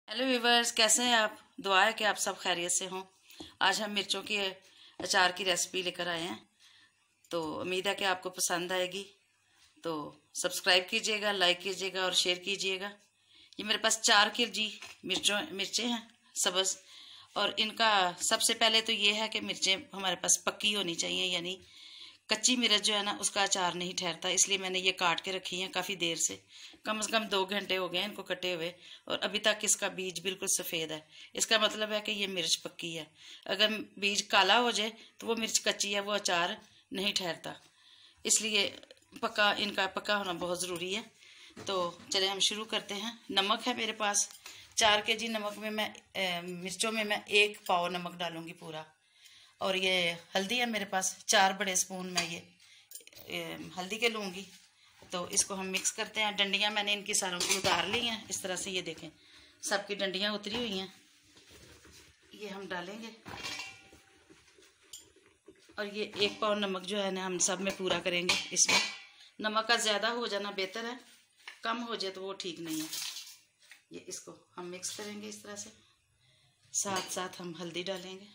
Hello viewers, कैसे हैं आप। दुआ है कि आप सब खैरियत से हों। आज हम मिर्चों के अचार की रेसिपी लेकर आए हैं, तो उम्मीद है कि आपको पसंद आएगी। तो सब्सक्राइब कीजिएगा, लाइक कीजिएगा और शेयर कीजिएगा। ये मेरे पास 4 kg मिर्चें हैं सब्ज़, और इनका सबसे पहले तो ये है कि मिर्चें हमारे पास पक्की होनी चाहिए, यानी कच्ची मिर्च जो है ना उसका अचार नहीं ठहरता। इसलिए मैंने ये काट के रखी है काफ़ी देर से कम 2 घंटे हो गए हैं इनको कटे हुए, और अभी तक इसका बीज बिल्कुल सफ़ेद है। इसका मतलब है कि ये मिर्च पक्की है। अगर बीज काला हो जाए तो वो मिर्च कच्ची है, वो अचार नहीं ठहरता। इसलिए इनका पक्का होना बहुत ज़रूरी है। तो चले हम शुरू करते हैं। नमक है मेरे पास 4 kg नमक में मिर्चों में मैं 1 पाव नमक डालूंगी पूरा। और ये हल्दी है मेरे पास 4 बड़े स्पून मैं ये हल्दी के लूँगी। तो इसको हम मिक्स करते हैं। डंडियाँ मैंने इनकी सारों की उतार ली हैं इस तरह से, ये देखें सबकी डंडियाँ उतरी हुई हैं। ये हम डालेंगे, और ये 1 पाव नमक जो है ना हम सब में पूरा करेंगे। इसमें नमक का ज़्यादा हो जाना बेहतर है, कम हो जाए तो वो ठीक नहीं है। ये इसको हम मिक्स करेंगे इस तरह से। साथ साथ हम हल्दी डालेंगे,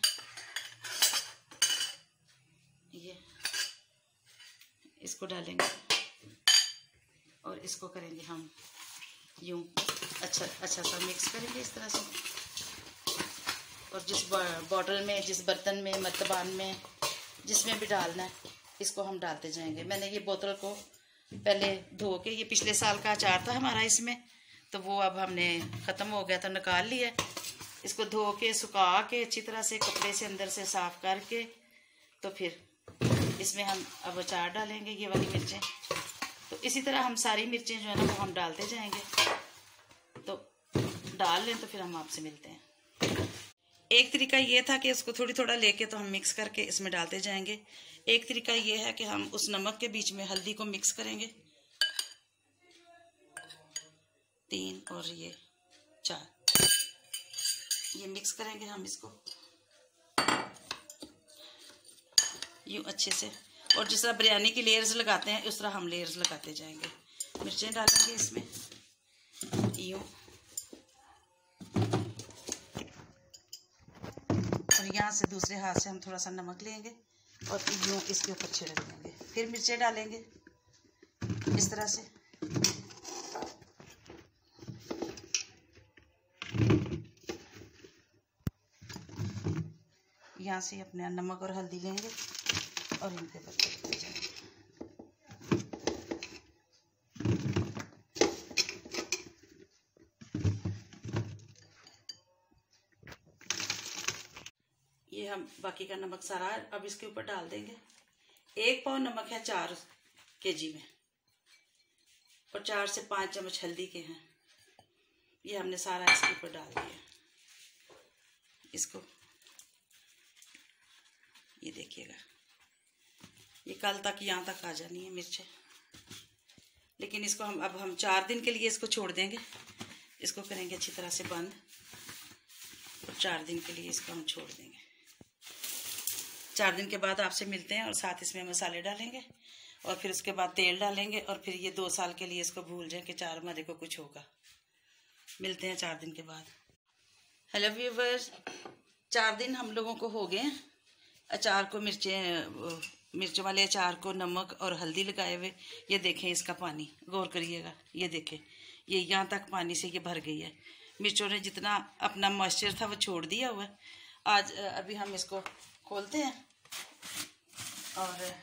ये इसको डालेंगे और इसको करेंगे हम यूं अच्छा सा मिक्स करेंगे इस तरह से। और जिस बॉटल में, जिस बर्तन में, मर्तबान में, जिसमें भी डालना है इसको हम डालते जाएंगे। मैंने ये बोतल को पहले धो के, ये पिछले साल का अचार था हमारा इसमें, तो वो अब हमने ख़त्म हो गया तो निकाल लिया। इसको धो के सुखा के अच्छी तरह से कपड़े से अंदर से साफ़ करके, तो फिर इसमें हम अब अचार डालेंगे ये वाली मिर्चें। तो इसी तरह हम सारी मिर्चें जो है ना वो हम डालते जाएंगे। तो डाल लें तो फिर हम आपसे मिलते हैं। एक तरीका ये था कि उसको थोड़ा लेके तो हम मिक्स करके इसमें डालते जाएंगे। एक तरीका ये है कि हम उस नमक के बीच में हल्दी को मिक्स करेंगे, 3 और ये 4, ये मिक्स करेंगे हम इसको यूँ अच्छे से। और जिस तरह बिरयानी की लेयर्स लगाते हैं उस तरह हम लेयर्स लगाते जाएंगे। मिर्चें डालेंगे इसमें यूँ, और यहाँ से दूसरे हाथ से हम थोड़ा सा नमक लेंगे और यूँ इसके ऊपर छिड़क देंगे। फिर मिर्चें डालेंगे इस तरह से। यहाँ से अपने नमक और हल्दी लेंगे और इनके ऊपर छिड़कते जाएंगे। ये हम बाकी का नमक सारा अब इसके ऊपर डाल देंगे। 1 पाव नमक है 4 kg में, और 4 से 5 चम्मच हल्दी के हैं। ये हमने सारा इसके ऊपर डाल दिया। इसको ये देखिएगा, ये कल तक यहाँ तक आ जानी है मिर्चें। लेकिन इसको हम 4 दिन के लिए इसको छोड़ देंगे। इसको करेंगे अच्छी तरह से बंद, और 4 दिन के लिए इसको हम छोड़ देंगे। 4 दिन के बाद आपसे मिलते हैं, और साथ इसमें मसाले डालेंगे, और फिर उसके बाद तेल डालेंगे, और फिर ये 2 साल के लिए इसको भूल जाएं कि चार हमारे को कुछ होगा। मिलते हैं 4 दिन के बाद। हेलो व्यूवर्स, 4 दिन हम लोगों को हो गए अचार को, मिर्च वाले अचार को नमक और हल्दी लगाए हुए। ये देखें इसका पानी, गौर करिएगा, ये देखें ये यहाँ तक पानी से ये भर गई है। मिर्चों ने जितना अपना मॉइस्चर था वो छोड़ दिया हुआ है। आज अभी हम इसको खोलते हैं और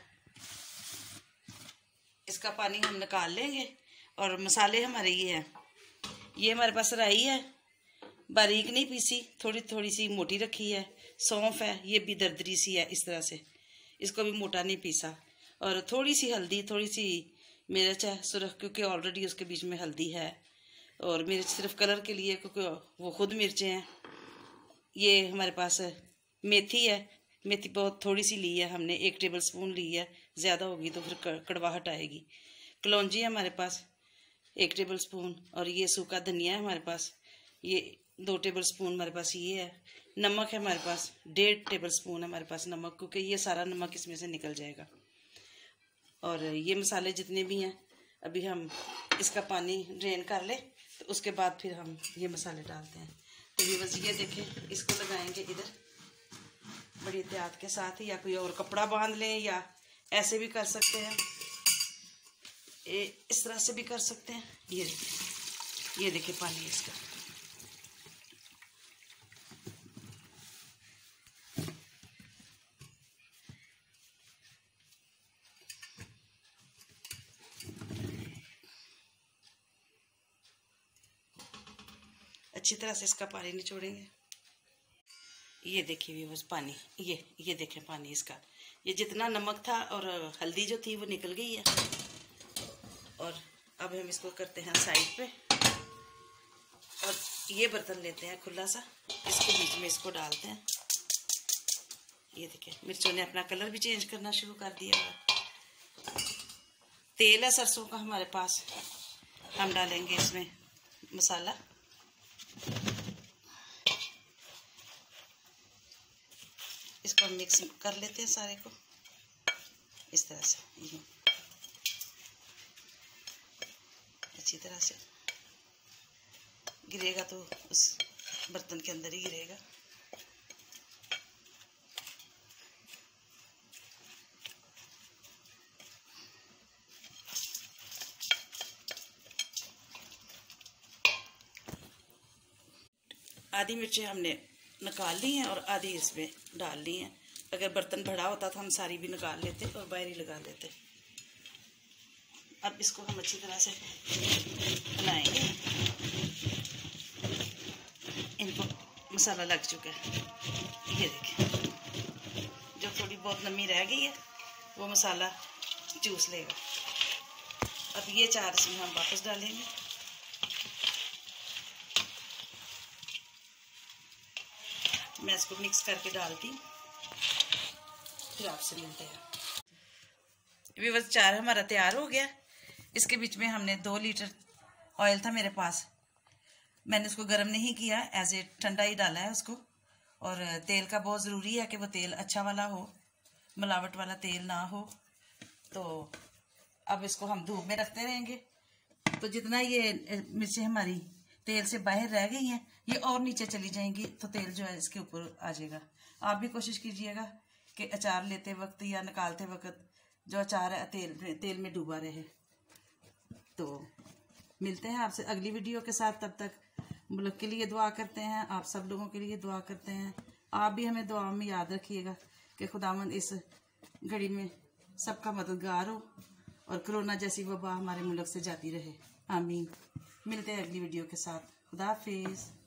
इसका पानी हम निकाल लेंगे। और मसाले हमारे ये हैं, ये हमारे पास राई है, बारीक नहीं पीसी, थोड़ी सी मोटी रखी है। सौंफ है, ये भी दरदरी सी है इस तरह से, इसको भी मोटा नहीं पीसा। और थोड़ी सी हल्दी, थोड़ी सी मिर्च है सुरख, क्योंकि ऑलरेडी उसके बीच में हल्दी है। और मिर्च सिर्फ कलर के लिए, क्योंकि वो खुद मिर्चें हैं। ये हमारे पास मेथी है, मेथी बहुत थोड़ी सी ली है हमने, 1 टेबल स्पून ली है, ज़्यादा होगी तो फिर कड़वाहट आएगी। कलौंजी है हमारे पास 1 टेबल स्पून, और ये सूखा धनिया है हमारे पास, ये 2 टेबल स्पून हमारे पास ये है। नमक है हमारे पास 1.5 टेबल स्पून है हमारे पास नमक, क्योंकि ये सारा नमक इसमें से निकल जाएगा। और ये मसाले जितने भी हैं, अभी हम इसका पानी ड्रेन कर ले तो उसके बाद फिर हम ये मसाले डालते हैं। तो ये बस ये देखें, इसको लगाएंगे इधर बड़ी एहतियात के साथ, या कोई और कपड़ा बांध लें, या ऐसे भी कर सकते हैं, इस तरह से भी कर सकते हैं। ये देखिए पानी इसका। अच्छी तरह से इसका पानी निचोड़ेंगे। ये देखिए व्यूअर्स पानी, ये देखें पानी इसका, ये जितना नमक था और हल्दी जो थी वो निकल गई है। और अब हम इसको करते हैं साइड पे, और ये बर्तन लेते हैं खुला सा, इसके बीच में इसको डालते हैं। ये देखिए मिर्चों ने अपना कलर भी चेंज करना शुरू कर दिया है। तेल है सरसों का हमारे पास, हम डालेंगे इसमें मसाला। इसको मिक्स कर लेते हैं सारे को इस तरह से, अच्छी तरह से गिरेगा तो उस बर्तन के अंदर ही गिरेगा। आधी मिर्चें हमने निकाल ली हैं और आधी इसमें डाल ली हैं। अगर बर्तन बड़ा होता तो हम सारी भी निकाल लेते और बाहर ही लगा देते। अब इसको हम अच्छी तरह से बनाएंगे। इनको मसाला लग चुका है, ये देखिए, जो थोड़ी बहुत नमी रह गई है वो मसाला चूस लेगा। अब ये चार इसमें हम वापस डालेंगे। मैं इसको मिक्स करके डालती हूँ, फिर आपसे मिलते हैं। ये बस चार हमारा तैयार हो गया। इसके बीच में हमने 2 लीटर ऑयल था मेरे पास, मैंने उसको गर्म नहीं किया, एज ए ठंडा ही डाला है उसको। और तेल का बहुत ज़रूरी है कि वो तेल अच्छा वाला हो, मिलावट वाला तेल ना हो। तो अब इसको हम धूप में रखते रहेंगे, तो जितना ये मिर्चें हमारी तेल से बाहर रह गई हैं ये और नीचे चली जाएंगी, तो तेल जो है इसके ऊपर आ जाएगा। आप भी कोशिश कीजिएगा कि अचार लेते वक्त या निकालते वक्त जो अचार है तेल में डूबा रहे। तो मिलते हैं आपसे अगली वीडियो के साथ, तब तक मुल्क के लिए दुआ करते हैं, आप सब लोगों के लिए दुआ करते हैं। आप भी हमें दुआ में याद रखिएगा कि खुदावंद इस घड़ी में सबका मददगार हो और कोरोना जैसी वबा हमारे मुल्क से जाती रहे। आमीन। मिलते हैं अगली वीडियो के साथ। खुदा हाफिज़।